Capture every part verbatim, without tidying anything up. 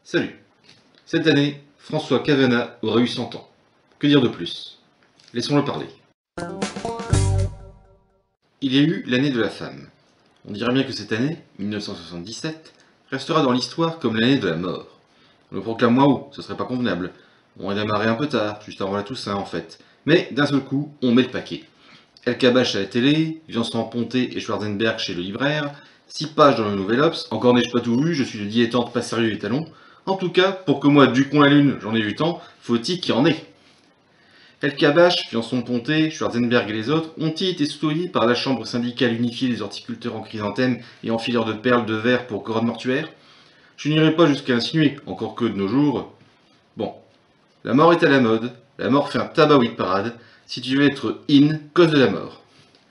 Salut. Cette année, François Cavana aura eu cent ans. Que dire de plus? Laissons-le parler. Il y a eu l'année de la femme. On dirait bien que cette année, mille neuf cent soixante-dix-sept, restera dans l'histoire comme l'année de la mort. On le proclame moins haut, ce serait pas convenable. On a démarré un peu tard, juste avant la Toussaint en fait. Mais d'un seul coup, on met le paquet. El Kabbach à la télé, Vincent Ponté et Schwarzenberg chez le libraire, six pages dans le Nouvel Obs, encore n'ai-je pas tout vu, je suis le dilettante pas sérieux et talons. En tout cas, pour que moi, Ducon la Lune, j'en ai vu tant, faut-il qu'il y en ait. El Kabbach, Vincent Ponté, Schwarzenberg et les autres ont-ils été soudoyés par la Chambre syndicale unifiée des horticulteurs en chrysanthème et en fileurs de perles de verre pour couronne mortuaire? Je n'irai pas jusqu'à insinuer, encore que de nos jours... Bon, la mort est à la mode, la mort fait un tabac de parade, si tu veux être in, cause de la mort.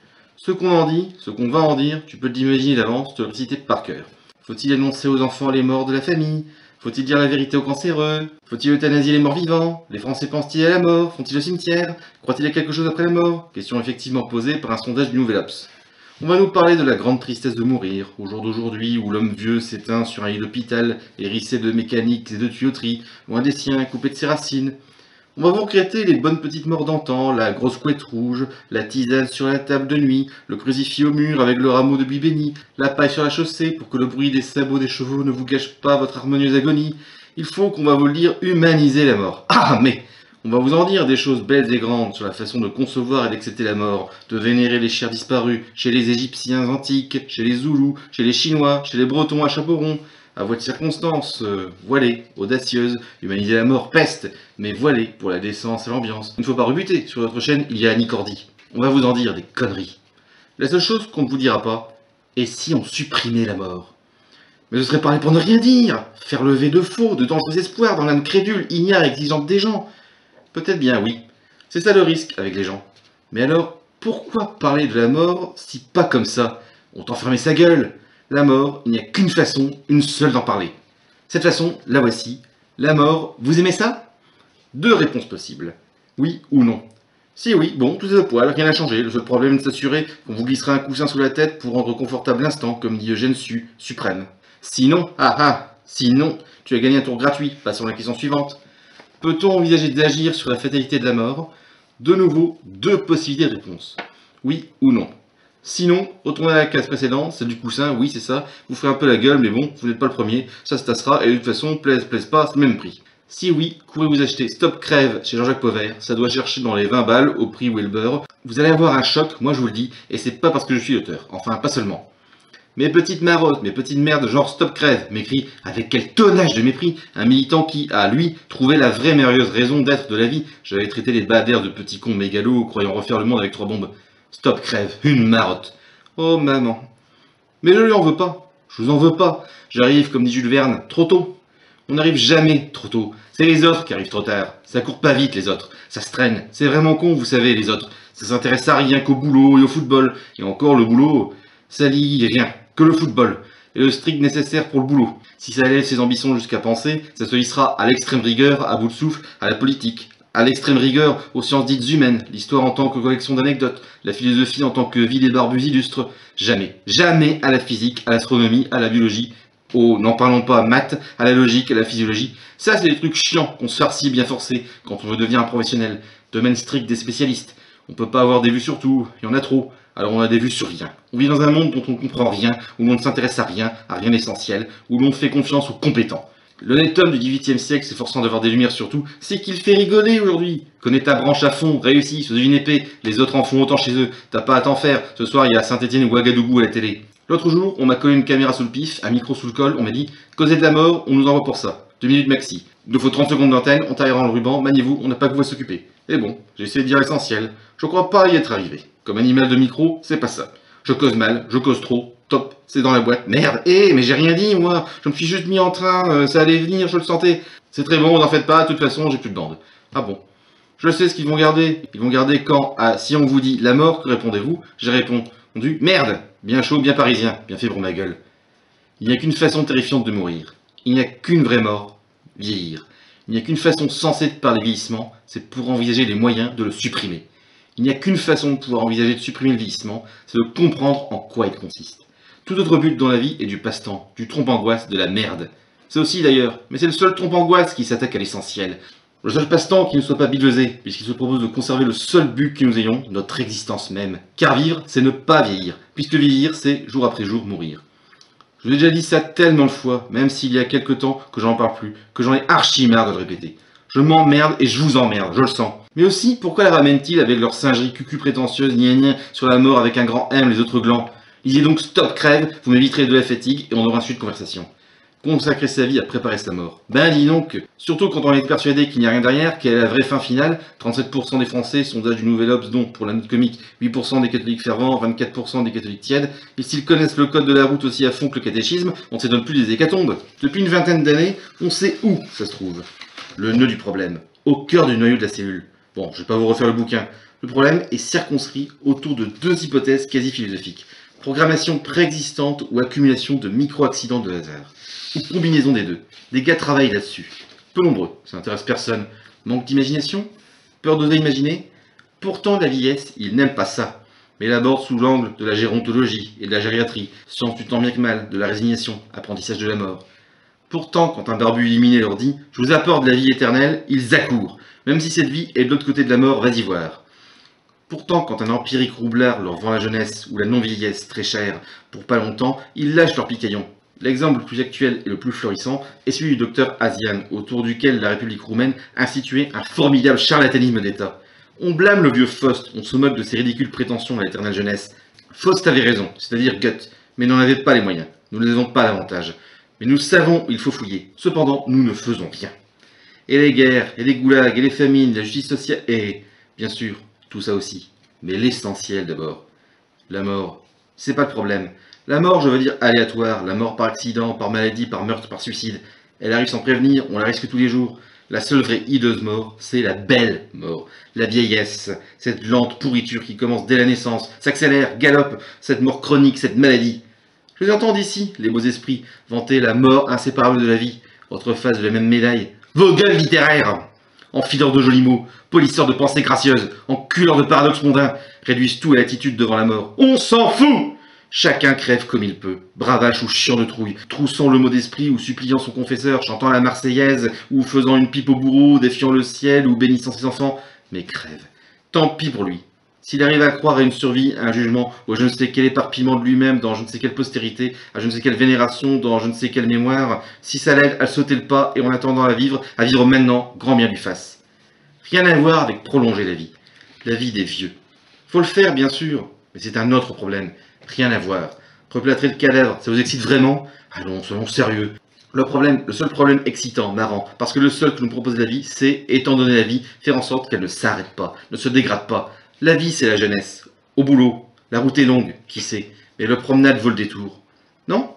Ce qu'on en dit, ce qu'on va en dire, tu peux l'imaginer d'avance, te le citer par cœur. Faut-il annoncer aux enfants les morts de la famille? Faut-il dire la vérité aux cancéreux? Faut-il euthanasier les morts vivants? Les Français pensent-ils à la mort? Font-ils le cimetière? Croient-ils à quelque chose après la mort? Question effectivement posée par un sondage du Nouvel Obs. On va nous parler de la grande tristesse de mourir, au jour d'aujourd'hui où l'homme vieux s'éteint sur un lit d'hôpital, hérissé de mécaniques et de tuyauteries, loin des siens, coupé de ses racines. On va vous regretter les bonnes petites morts d'antan, la grosse couette rouge, la tisane sur la table de nuit, le crucifix au mur avec le rameau de buis béni, la paille sur la chaussée pour que le bruit des sabots des chevaux ne vous gâche pas votre harmonieuse agonie. Il faut qu'on va vous le dire, humaniser la mort. Ah, mais on va vous en dire des choses belles et grandes sur la façon de concevoir et d'accepter la mort, de vénérer les chers disparus, chez les Égyptiens antiques, chez les Zoulous, chez les Chinois, chez les Bretons à chapeau rond. À voix de circonstance, euh, voilée, audacieuse, humaniser la mort, peste, mais voilée pour la décence et l'ambiance. Il ne faut pas rebuter, sur notre chaîne, il y a Annie Cordy. On va vous en dire des conneries. La seule chose qu'on ne vous dira pas, est si on supprimait la mort. Mais ce serait parler pour ne rien dire, faire lever de faux, de dangereux espoirs dans l'âme crédule, ignare, exigeante des gens. Peut-être bien, oui. C'est ça le risque avec les gens. Mais alors, pourquoi parler de la mort si pas comme ça? On t'enfermait sa gueule. La mort, il n'y a qu'une façon, une seule d'en parler. Cette façon, la voici. La mort, vous aimez ça? Deux réponses possibles. Oui ou non. Si oui, bon, tout est au poil, rien n'a changé. Le seul problème est de s'assurer qu'on vous glissera un coussin sous la tête pour rendre confortable l'instant, comme dit Eugène Sue, suprême. Sinon, ah ah, sinon, tu as gagné un tour gratuit. Passons à la question suivante. Peut-on envisager d'agir sur la fatalité de la mort? De nouveau, deux possibilités de réponse. Oui ou non. Sinon, retournez à la case précédente, c'est du coussin, oui c'est ça, vous ferez un peu la gueule, mais bon, vous n'êtes pas le premier, ça se tassera, et de toute façon, plaise, plaise pas, c'est le même prix. Si oui, courez vous acheter Stop Crève chez Jean-Jacques Pauvert, ça doit chercher dans les vingt balles, au prix où est le beurre. Vous allez avoir un choc, moi je vous le dis, et c'est pas parce que je suis l'auteur, enfin pas seulement. Mes petites marottes, mes petites merdes genre Stop Crève, m'écrit avec quel tonnage de mépris un militant qui, à lui, trouvait la vraie merveilleuse raison d'être de la vie. J'avais traité les badères de petits cons mégalos, croyant refaire le monde avec trois bombes. Stop Crève, une marotte. Oh maman. Mais je lui en veux pas. Je vous en veux pas. J'arrive, comme dit Jules Verne, trop tôt. On n'arrive jamais trop tôt. C'est les autres qui arrivent trop tard. Ça court pas vite les autres. Ça se traîne. C'est vraiment con, vous savez, les autres. Ça s'intéresse à rien qu'au boulot et au football. Et encore le boulot, ça lit rien. Que le football. Et le strict nécessaire pour le boulot. Si ça élève ses ambitions jusqu'à penser, ça se lissera à l'extrême rigueur, à bout de souffle, à la politique. À l'extrême rigueur, aux sciences dites humaines, l'histoire en tant que collection d'anecdotes, la philosophie en tant que vie des barbus illustres. Jamais, jamais à la physique, à l'astronomie, à la biologie, au, n'en parlons pas, maths, à la logique, à la physiologie. Ça, c'est des trucs chiants qu'on se farcit bien forcé quand on veut devenir un professionnel. Domaine strict des spécialistes. On peut pas avoir des vues sur tout, il y en a trop. Alors on a des vues sur rien. On vit dans un monde dont on ne comprend rien, où l'on ne s'intéresse à rien, à rien d'essentiel, où l'on fait confiance aux compétents. L'honnête homme du dix-huitième siècle, s'efforçant d'avoir des lumières sur tout, c'est qu'il fait rigoler aujourd'hui. Connais ta branche à fond, réussis, sous une épée, les autres en font autant chez eux, t'as pas à t'en faire, ce soir il y a Saint-Étienne ou Ouagadougou à la télé. L'autre jour, on m'a collé une caméra sous le pif, un micro sous le col, on m'a dit « Causer de la mort, on nous envoie pour ça. Deux minutes maxi. Il nous faut trente secondes d'antenne, on taillera le ruban, maniez-vous, on n'a pas que vous à s'occuper. » Et bon, j'ai essayé de dire l'essentiel. Je crois pas y être arrivé. Comme animal de micro, c'est pas ça. Je cause mal, je cause trop, top, c'est dans la boîte. Merde, hé, mais j'ai rien dit, moi. Je me suis juste mis en train, euh, ça allait venir, je le sentais. C'est très bon, n'en faites pas, de toute façon, j'ai plus de bande. Ah bon. Je sais ce qu'ils vont garder. Ils vont garder quand, ah, si on vous dit la mort, que répondez-vous? J'ai répondu, merde, bien chaud, bien parisien, bien fait pour ma gueule. Il n'y a qu'une façon terrifiante de mourir. Il n'y a qu'une vraie mort, vieillir. Il n'y a qu'une façon sensée de parler vieillissement, c'est pour envisager les moyens de le supprimer. Il n'y a qu'une façon de pouvoir envisager de supprimer le vieillissement, c'est de comprendre en quoi il consiste. Tout autre but dans la vie est du passe-temps, du trompe-angoisse, de la merde. C'est aussi d'ailleurs, mais c'est le seul trompe-angoisse qui s'attaque à l'essentiel. Le seul passe-temps qui ne soit pas bidevesé, puisqu'il se propose de conserver le seul but que nous ayons, notre existence même. Car vivre, c'est ne pas vieillir, puisque vieillir, c'est jour après jour mourir. Je vous ai déjà dit ça tellement de fois, même s'il y a quelque temps que j'en parle plus, que j'en ai archi marre de le répéter. Je m'emmerde et je vous emmerde, je le sens. Mais aussi, pourquoi la ramènent-ils avec leur singerie cucu prétentieuse gna gna sur la mort avec un grand M les autres glands? Lisez donc Stop Crève, vous m'éviterez de la fatigue et on aura ensuite conversation. Consacrer sa vie à préparer sa mort. Ben dis donc, surtout quand on est persuadé qu'il n'y a rien derrière, quelle est la vraie fin finale. trente-sept pour cent des Français, sondage du Nouvel Obs, dont pour la note comique, huit pour cent des catholiques fervents, vingt-quatre pour cent des catholiques tièdes, et s'ils connaissent le code de la route aussi à fond que le catéchisme, on ne s'étonne plus des hécatombes. Depuis une vingtaine d'années, on sait où ça se trouve. Le nœud du problème, au cœur du noyau de la cellule. Bon, je vais pas vous refaire le bouquin. Le problème est circonscrit autour de deux hypothèses quasi philosophiques. Programmation préexistante ou accumulation de micro-accidents de hasard. Ou combinaison des deux. Des gars travaillent là-dessus. Peu nombreux, ça n'intéresse personne. Manque d'imagination? Peur d'oser imaginer? Pourtant, la vieillesse, ils n'aiment pas ça. Mais l'aborde sous l'angle de la gérontologie et de la gériatrie, science du tant bien que mal, de la résignation, apprentissage de la mort. Pourtant, quand un barbu illuminé leur dit « Je vous apporte de la vie éternelle », ils accourent. Même si cette vie est de l'autre côté de la mort, vas-y voir. Pourtant, quand un empirique roublard leur vend la jeunesse ou la non-vieillesse très chère pour pas longtemps, ils lâchent leur picaillon. L'exemple le plus actuel et le plus florissant est celui du docteur Asian, autour duquel la République roumaine a institué un formidable charlatanisme d'État. On blâme le vieux Faust, on se moque de ses ridicules prétentions à l'éternelle jeunesse. Faust avait raison, c'est-à-dire Goethe, mais n'en avait pas les moyens. Nous ne les avons pas davantage. Mais nous savons où il faut fouiller. Cependant, nous ne faisons rien. Et les guerres, et les goulags, et les famines, la justice sociale, et, bien sûr, tout ça aussi. Mais l'essentiel d'abord. La mort, c'est pas le problème. La mort, je veux dire aléatoire, la mort par accident, par maladie, par meurtre, par suicide. Elle arrive sans prévenir, on la risque tous les jours. La seule vraie hideuse mort, c'est la belle mort. La vieillesse, cette lente pourriture qui commence dès la naissance, s'accélère, galope, cette mort chronique, cette maladie. Je les entends d'ici, les beaux esprits, vanter la mort inséparable de la vie. Votre face de la même médaille. Vos gueules littéraires, enfileurs de jolis mots, polisseurs de pensées gracieuses, enculeurs de paradoxes mondains, réduisent tout à l'attitude devant la mort. On s'en fout! Chacun crève comme il peut, bravache ou chiant de trouille, troussant le mot d'esprit ou suppliant son confesseur, chantant la Marseillaise, ou faisant une pipe au bourreau, défiant le ciel ou bénissant ses enfants, mais crève. Tant pis pour lui. S'il arrive à croire à une survie, à un jugement, ou à je ne sais quel éparpillement de lui-même dans je ne sais quelle postérité, à je ne sais quelle vénération dans je ne sais quelle mémoire, si ça l'aide à sauter le pas et en attendant à vivre, à vivre maintenant, grand bien lui fasse. Rien à voir avec prolonger la vie. La vie des vieux. Faut le faire, bien sûr, mais c'est un autre problème. Rien à voir. Replâtrer le cadavre, ça vous excite vraiment? Allons, soyons sérieux. Le problème, le seul problème excitant, marrant, parce que le seul que nous propose la vie, c'est, étant donné la vie, faire en sorte qu'elle ne s'arrête pas, ne se dégrade pas. La vie, c'est la jeunesse. Au boulot. La route est longue, qui sait. Mais le promenade vaut le détour. Non?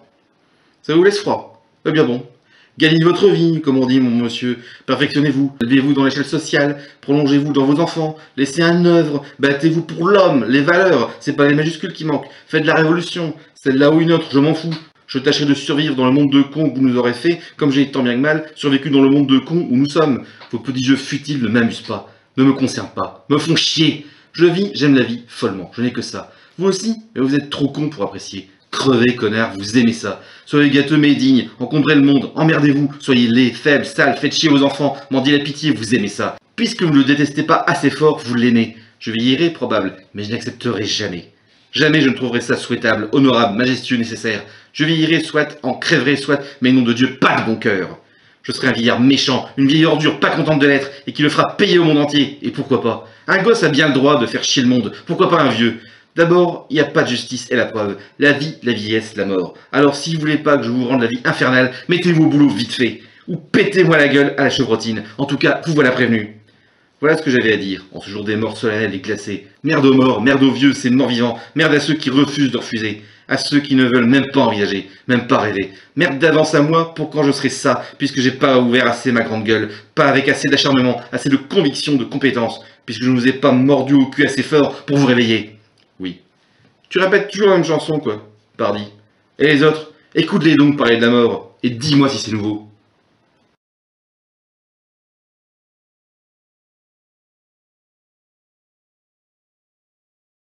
Ça vous laisse froid? Eh bien bon. Gagnez votre vie, comme on dit, mon monsieur. Perfectionnez-vous. Élevez-vous dans l'échelle sociale. Prolongez-vous dans vos enfants. Laissez un œuvre. Battez-vous pour l'homme, les valeurs. C'est pas les majuscules qui manquent. Faites de la révolution. Celle-là ou une autre, je m'en fous. Je tâcherai de survivre dans le monde de cons que vous nous aurez fait, comme j'ai tant bien que mal survécu dans le monde de cons où nous sommes. Vos petits jeux futiles ne m'amusent pas. Ne me concernent pas. Me font chier. Je vis, j'aime la vie, follement, je n'ai que ça. Vous aussi, mais vous êtes trop con pour apprécier. Crevez, connard, vous aimez ça. Soyez gâteux mais dignes, encombrez le monde, emmerdez-vous, soyez laids, faibles, sales, faites chier vos enfants, mendiez la pitié, vous aimez ça. Puisque vous ne le détestez pas assez fort, vous l'aimez. Je vieillirai, probable, mais je n'accepterai jamais. Jamais je ne trouverai ça souhaitable, honorable, majestueux, nécessaire. Je vieillirai, soit, en crèverai, soit, mais nom de Dieu, pas de bon cœur. Je serai un vieillard méchant, une vieille ordure pas contente de l'être, et qui le fera payer au monde entier. Et pourquoi pas? Un gosse a bien le droit de faire chier le monde, pourquoi pas un vieux? D'abord, il n'y a pas de justice et la preuve. La vie, la vieillesse, la mort. Alors si vous voulez pas que je vous rende la vie infernale, mettez-vous au boulot vite fait. Ou pétez-moi la gueule à la chevrotine. En tout cas, vous voilà prévenu. Voilà ce que j'avais à dire, en ce jour des morts solennels et glacés. Merde aux morts, merde aux vieux, c'est morts vivants. Merde à ceux qui refusent de refuser. À ceux qui ne veulent même pas envisager, même pas rêver. Merde d'avance à moi pour quand je serai ça, puisque j'ai pas ouvert assez ma grande gueule, pas avec assez d'acharnement, assez de conviction, de compétence, puisque je ne vous ai pas mordu au cul assez fort pour vous réveiller. Oui. Tu répètes toujours la même chanson, quoi, pardi. Et les autres, écoute-les donc parler de la mort, et dis-moi si c'est nouveau.